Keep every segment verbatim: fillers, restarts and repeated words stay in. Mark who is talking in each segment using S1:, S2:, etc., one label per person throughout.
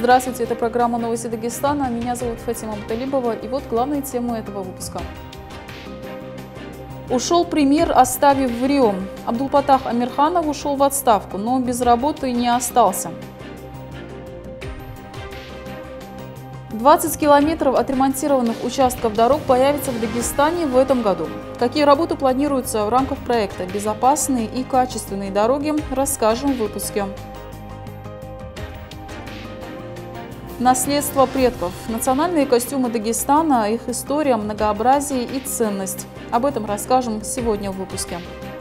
S1: Здравствуйте, это программа «Новости Дагестана». Меня зовут Фатима Муталибова, и вот главные темы этого выпуска. Ушел премьер, оставив в Рио. Абдулпатах Амирханов ушел в отставку, но без работы не остался. двадцать километров отремонтированных участков дорог появится в Дагестане в этом году. Какие работы планируются в рамках проекта «Безопасные и качественные дороги», расскажем в выпуске. Наследство предков. Национальные костюмы Дагестана, их история, многообразие и ценность. Об этом расскажем сегодня в выпуске.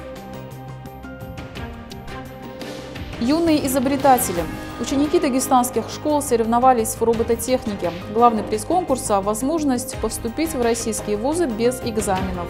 S1: Юные изобретатели. Ученики дагестанских школ соревновались в робототехнике. Главный приз конкурса – возможность поступить в российские вузы без экзаменов.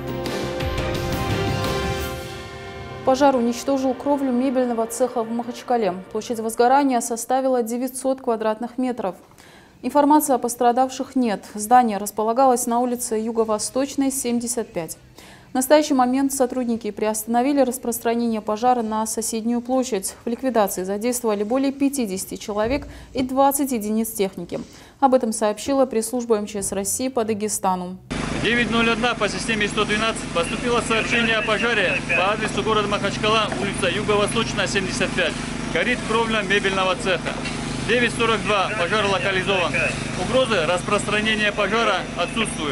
S1: Пожар уничтожил кровлю мебельного цеха в Махачкале. Площадь возгорания составила девятьсот квадратных метров. Информации о пострадавших нет. Здание располагалось на улице Юго-Восточной, семьдесят пять. В настоящий момент сотрудники приостановили распространение пожара на соседнюю площадь. В ликвидации задействовали более пятидесяти человек и двадцати единиц техники. Об этом сообщила пресс-служба эм че эс России по Дагестану.
S2: девять ноль один по системе сто двенадцать поступило сообщение о пожаре по адресу города Махачкала, улица Юго-Восточная, семьдесят пять. Горит кровля мебельного цеха. девять сорок два пожар локализован. Угрозы распространения пожара отсутствует.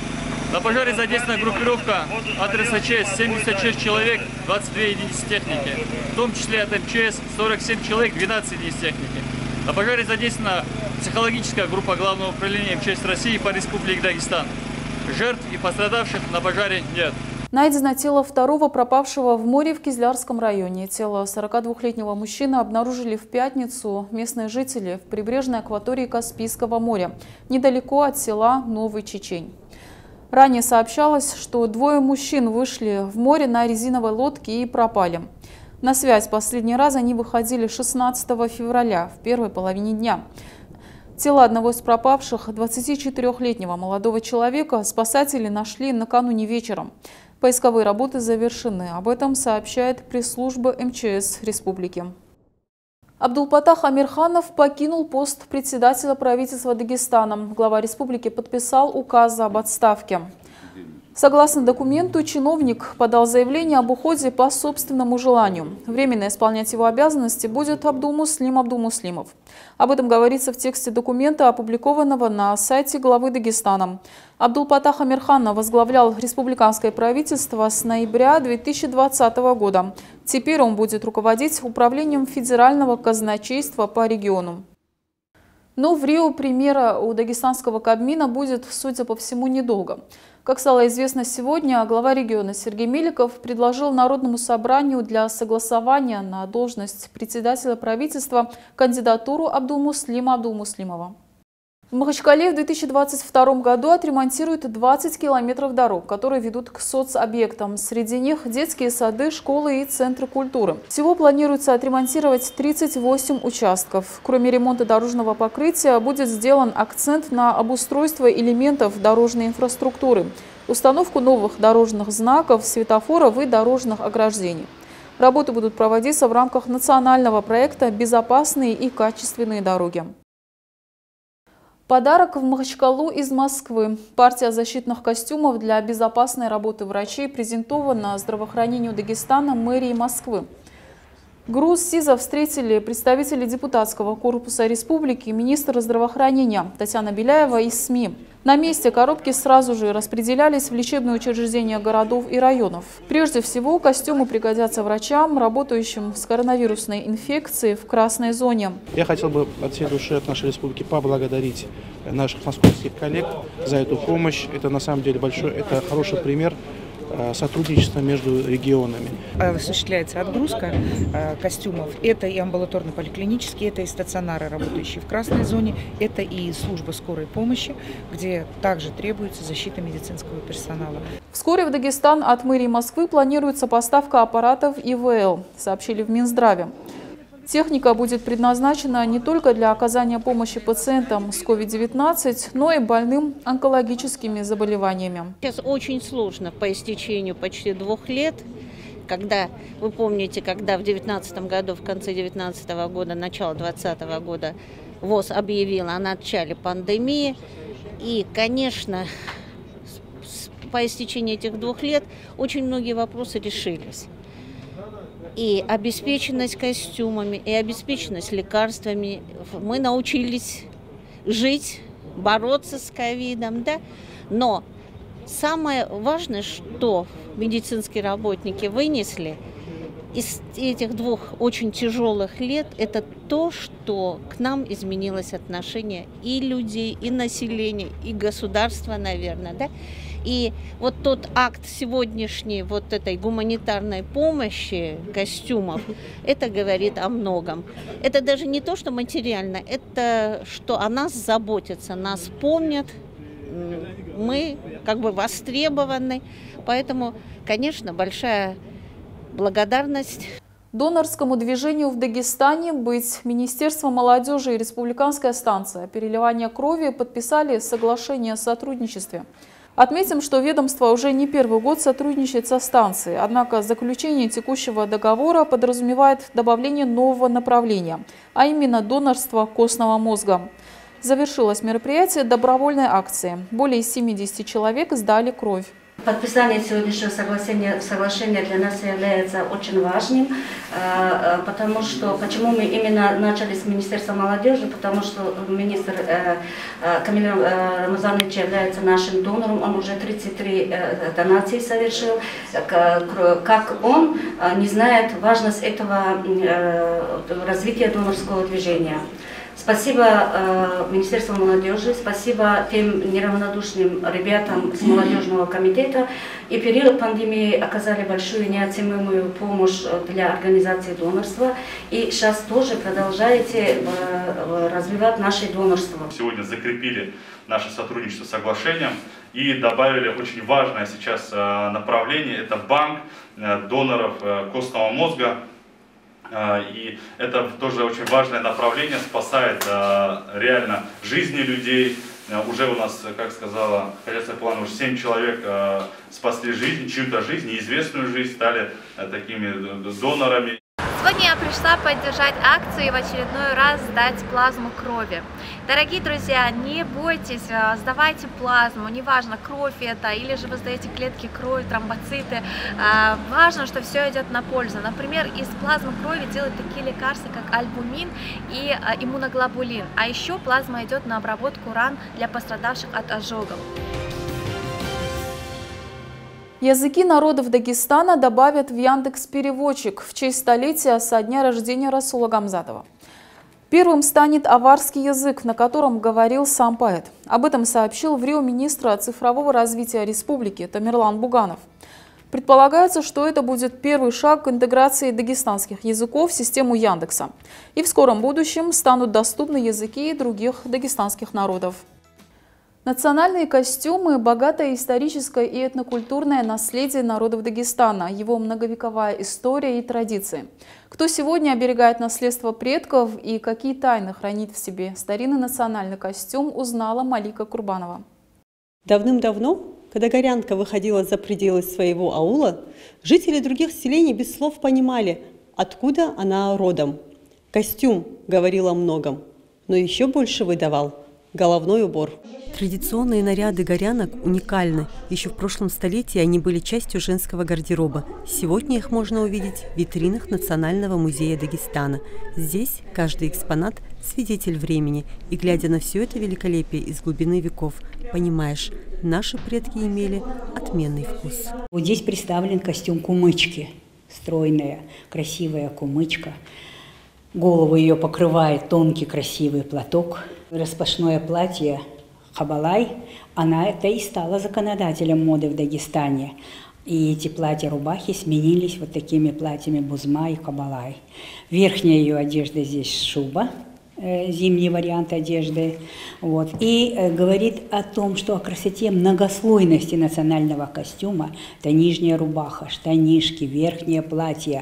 S2: На пожаре задействована группировка адреса ЧС семьдесят шесть человек, двадцать две единицы техники. В том числе от эм че эс сорок семь человек, двенадцать единиц техники. На пожаре задействована психологическая группа Главного управления эм че эс России по Республике Дагестан. Жертв и пострадавших на пожаре нет.
S1: Найдено тело второго пропавшего в море в Кизлярском районе. Тело сорокадвухлетнего мужчины обнаружили в пятницу местные жители в прибрежной акватории Каспийского моря, недалеко от села Новый Чечень. Ранее сообщалось, что двое мужчин вышли в море на резиновой лодке и пропали. На связь последний раз они выходили шестнадцатого февраля, в первой половине дня. Тело одного из пропавших, двадцатичетырёхлетнего молодого человека, спасатели нашли накануне вечером. Поисковые работы завершены. Об этом сообщает пресс-служба эм че эс республики. Абдулпатах Амирханов покинул пост председателя правительства Дагестана. Глава республики подписал указ об отставке. Согласно документу, чиновник подал заявление об уходе по собственному желанию. Временно исполнять его обязанности будет Абдулмуслим Абдулмуслимов. Об этом говорится в тексте документа, опубликованного на сайте главы Дагестана. Абдулпатах Амирханов возглавлял республиканское правительство с ноября две тысячи двадцатого года. Теперь он будет руководить управлением федерального казначейства по региону. Но в Рио премьера у дагестанского Кабмина будет, судя по всему, недолго. Как стало известно сегодня, глава региона Сергей Меликов предложил Народному собранию для согласования на должность председателя правительства кандидатуру Абдулмуслима Абдулмуслимова. В Махачкале в две тысячи двадцать втором году отремонтируют двадцать километров дорог, которые ведут к соцобъектам. Среди них детские сады, школы и центры культуры. Всего планируется отремонтировать тридцать восемь участков. Кроме ремонта дорожного покрытия, будет сделан акцент на обустройство элементов дорожной инфраструктуры, установку новых дорожных знаков, светофоров и дорожных ограждений. Работы будут проводиться в рамках национального проекта «Безопасные и качественные дороги». Подарок в Махачкалу из Москвы. Партия защитных костюмов для безопасной работы врачей презентована здравоохранению Дагестана мэрии Москвы. Груз СИЗа встретили представители депутатского корпуса республики, министра здравоохранения Татьяна Беляева и СМИ. На месте коробки сразу же распределялись в лечебные учреждения городов и районов. Прежде всего, костюмы пригодятся врачам, работающим с коронавирусной инфекцией в красной зоне.
S3: Я хотел бы от всей души от нашей республики поблагодарить наших московских коллег за эту помощь. Это на самом деле большой, это хороший пример сотрудничества между регионами.
S4: Осуществляется отгрузка костюмов. Это и амбулаторно-поликлинические, это и стационары, работающие в красной зоне, это и служба скорой помощи, где также требуется защита медицинского персонала.
S1: Вскоре в Дагестан от мэрии Москвы планируется поставка аппаратов и вэ эл, сообщили в Минздраве. Техника будет предназначена не только для оказания помощи пациентам с ковид девятнадцать, но и больным онкологическими заболеваниями.
S5: Сейчас очень сложно по истечению почти двух лет, когда, вы помните, когда в девятнадцатом году, в конце девятнадцатого года, начало двадцатого года ВОЗ объявила о начале пандемии. И, конечно, по истечении этих двух лет очень многие вопросы решились. И обеспеченность костюмами, и обеспеченность лекарствами. Мы научились жить, бороться с ковидом, да? Но самое важное, что медицинские работники вынесли из этих двух очень тяжелых лет, это то, что к нам изменилось отношение и людей, и населения, и государства, наверное, да? И вот тот акт сегодняшней вот этой гуманитарной помощи костюмов, это говорит о многом. Это даже не то, что материально, это что о нас заботятся, нас помнят, мы как бы востребованы. Поэтому, конечно, большая благодарность.
S1: Донорскому движению в Дагестане быть Министерство молодежи и Республиканская станция переливания крови подписали соглашение о сотрудничестве. Отметим, что ведомство уже не первый год сотрудничает со станцией, однако заключение текущего договора подразумевает добавление нового направления, а именно донорство костного мозга. Завершилось мероприятие добровольной акции. Более семидесяти человек сдали кровь.
S6: Подписание сегодняшнего соглашения, соглашения для нас является очень важным, потому что, почему мы именно начали с Министерства молодежи, потому что министр Камиль Рамазанович является нашим донором, он уже тридцать три донации совершил, как он не знает важность этого развития донорского движения. Спасибо э, Министерству молодежи, спасибо тем неравнодушным ребятам с молодежного комитета. И в период пандемии оказали большую неоценимую помощь для организации донорства. И сейчас тоже продолжаете э, развивать наше донорство.
S7: Сегодня закрепили наше сотрудничество с соглашением и добавили очень важное сейчас э, направление. Это банк э, доноров э, костного мозга. И это тоже очень важное направление, спасает реально жизни людей. Уже у нас, как сказала Хаджа План, уже семь человек спасли жизнь, чью-то жизнь, неизвестную жизнь, стали такими донорами.
S8: Сегодня я пришла поддержать акцию и в очередной раз сдать плазму крови. Дорогие друзья, не бойтесь, сдавайте плазму, неважно, кровь это, или же вы сдаете клетки крови, тромбоциты. Важно, что все идет на пользу. Например, из плазмы крови делают такие лекарства, как альбумин и иммуноглобулин. А еще плазма идет на обработку ран для пострадавших от ожогов.
S1: Языки народов Дагестана добавят в Яндекс.Переводчик в честь столетия со дня рождения Расула Гамзатова. Первым станет аварский язык, на котором говорил сам поэт. Об этом сообщил в Рио министр цифрового развития республики Тамерлан Буганов. Предполагается, что это будет первый шаг к интеграции дагестанских языков в систему Яндекса. И в скором будущем станут доступны языки других дагестанских народов. Национальные костюмы – богатое историческое и этнокультурное наследие народов Дагестана, его многовековая история и традиции. Кто сегодня оберегает наследство предков и какие тайны хранит в себе старинный национальный костюм, узнала Малика Курбанова.
S9: Давным-давно, когда горянка выходила за пределы своего аула, жители других селений без слов понимали, откуда она родом. Костюм говорил о многом, но еще больше выдавал головной убор.
S10: Традиционные наряды горянок уникальны. Еще в прошлом столетии они были частью женского гардероба. Сегодня их можно увидеть в витринах Национального музея Дагестана. Здесь каждый экспонат – свидетель времени. И глядя на все это великолепие из глубины веков, понимаешь, наши предки имели отменный вкус.
S11: Вот здесь представлен костюм кумычки. Стройная, красивая кумычка. Голову ее покрывает тонкий красивый платок. Распашное платье Хабалай, она это и стала законодателем моды в Дагестане. И эти платья-рубахи сменились вот такими платьями Бузма и Хабалай. Верхняя ее одежда здесь шуба, э, зимний вариант одежды. Вот. И э, говорит о том, что о красоте многослойности национального костюма. Это нижняя рубаха, штанишки, верхнее платье,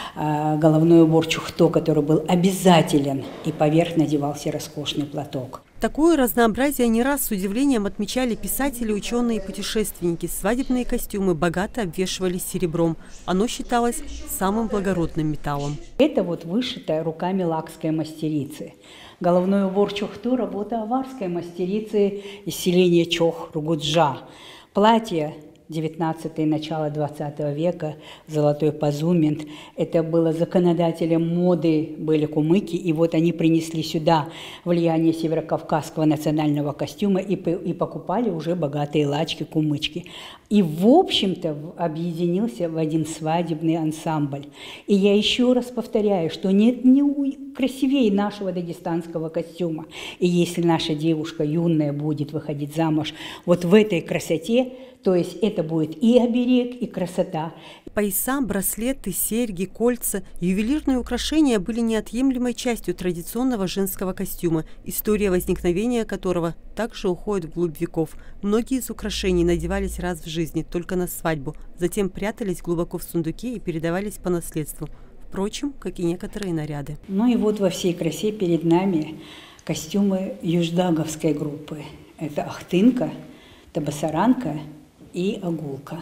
S11: э, головной убор чухто, который был обязателен, и поверх надевался роскошный платок.
S10: Такое разнообразие не раз с удивлением отмечали писатели, ученые и путешественники. Свадебные костюмы богато обвешивались серебром. Оно считалось самым благородным металлом.
S11: Это вот вышитая руками лакской мастерицы. Головной убор чохту – работа аварской мастерицы из селения Чох, Ругуджа. Платье девятнадцатого и начало двадцатого века, золотой позумент. Это было законодателем моды, были кумыки, и вот они принесли сюда влияние северокавказского национального костюма и, и покупали уже богатые лачки, кумычки. И, в общем-то, объединился в один свадебный ансамбль. И я еще раз повторяю, что нет ни красивее нашего дагестанского костюма. И если наша девушка юная будет выходить замуж вот в этой красоте, то есть это будет и оберег, и красота.
S10: Пояса, браслеты, серьги, кольца, ювелирные украшения были неотъемлемой частью традиционного женского костюма, история возникновения которого также уходит вглубь веков. Многие из украшений надевались раз в жизни, только на свадьбу, затем прятались глубоко в сундуке и передавались по наследству. Впрочем, как и некоторые наряды.
S11: Ну и вот во всей красе перед нами костюмы юждаговской группы. Это ахтынка, табасаранка и агулка.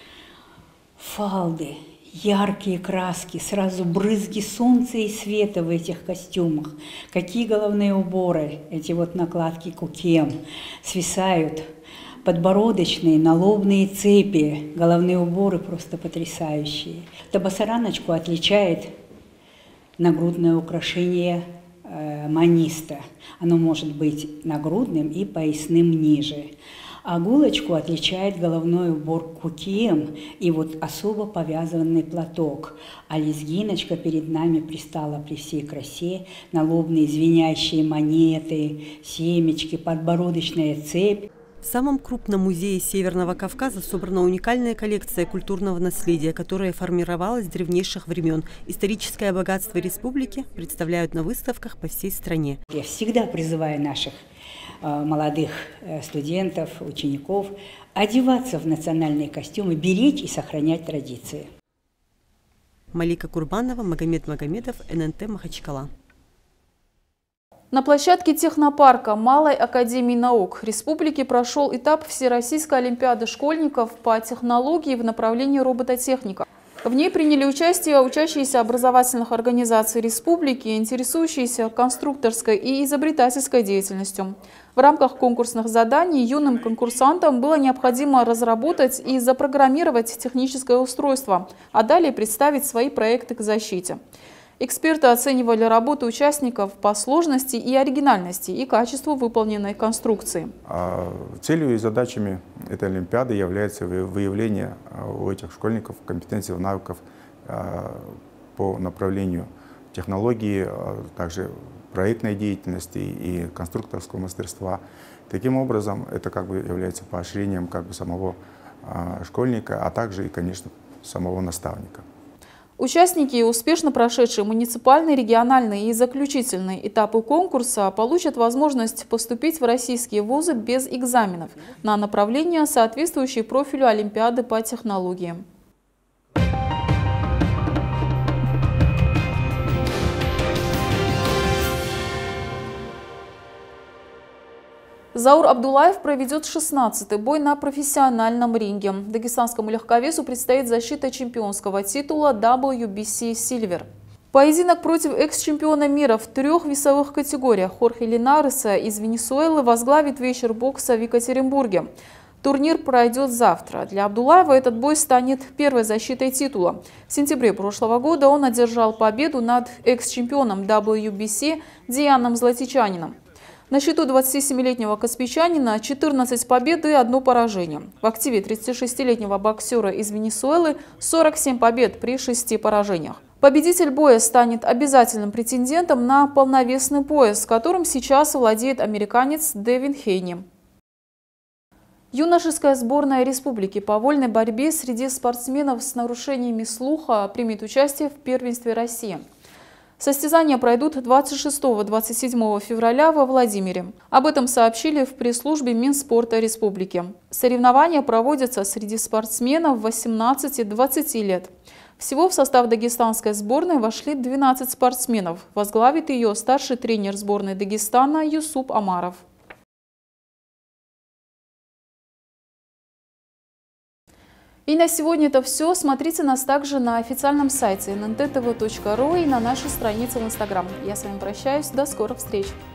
S11: Фалды, яркие краски, сразу брызги солнца и света в этих костюмах. Какие головные уборы, эти вот накладки кукем, свисают. Подбородочные, налобные цепи, головные уборы просто потрясающие. Табасараночку отличает нагрудное украшение э, маниста. Оно может быть нагрудным и поясным ниже. А гулочку отличает головной убор кукием и вот особо повязанный платок. А лезгиночка перед нами пристала при всей красе, налобные звенящие монеты, семечки, подбородочная цепь.
S10: В самом крупном музее Северного Кавказа собрана уникальная коллекция культурного наследия, которая формировалась с древнейших времен. Историческое богатство республики представляют на выставках по всей стране.
S11: Я всегда призываю наших э, молодых э, студентов, учеников одеваться в национальные костюмы, беречь и сохранять традиции.
S10: Малика Курбанова, Магомед Магомедов, эн эн тэ Махачкала.
S1: На площадке технопарка Малой академии наук республики прошел этап Всероссийской олимпиады школьников по технологии в направлении робототехника. В ней приняли участие учащиеся образовательных организаций республики, интересующиеся конструкторской и изобретательской деятельностью. В рамках конкурсных заданий юным конкурсантам было необходимо разработать и запрограммировать техническое устройство, а далее представить свои проекты к защите. Эксперты оценивали работу участников по сложности и оригинальности и качеству выполненной конструкции.
S12: Целью и задачами этой олимпиады является выявление у этих школьников компетенций, навыков по направлению технологии, также проектной деятельности и конструкторского мастерства. Таким образом, это как бы является поощрением как бы самого школьника, а также и, конечно, самого наставника.
S1: Участники, успешно прошедшие муниципальные, региональные и заключительные этапы конкурса, получат возможность поступить в российские вузы без экзаменов на направления, соответствующие профилю Олимпиады по технологиям. Заур Абдулаев проведет шестнадцатый бой на профессиональном ринге. Дагестанскому легковесу предстоит защита чемпионского титула дабл ю би си Silver. Поединок против экс-чемпиона мира в трех весовых категориях Хорхе Линареса из Венесуэлы возглавит вечер бокса в Екатеринбурге. Турнир пройдет завтра. Для Абдулаева этот бой станет первой защитой титула. В сентябре прошлого года он одержал победу над экс-чемпионом дабл ю би си Дианом Златичанином. На счету двадцатисемилетнего каспийчанина четырнадцать побед и одно поражение. В активе тридцатишестилетнего боксера из Венесуэлы сорок семь побед при шести поражениях. Победитель боя станет обязательным претендентом на полновесный пояс, которым сейчас владеет американец Дэвин Хейни. Юношеская сборная республики по вольной борьбе среди спортсменов с нарушениями слуха примет участие в первенстве России. Состязания пройдут двадцать шестого — двадцать седьмого февраля во Владимире. Об этом сообщили в пресс-службе Минспорта республики. Соревнования проводятся среди спортсменов восемнадцати — двадцати лет. Всего в состав дагестанской сборной вошли двенадцать спортсменов. Возглавит ее старший тренер сборной Дагестана Юсуп Амаров. И на сегодня это все. Смотрите нас также на официальном сайте эн эн тэ тэ вэ точка ру и на нашей странице в Инстаграм. Я с вами прощаюсь. До скорых встреч.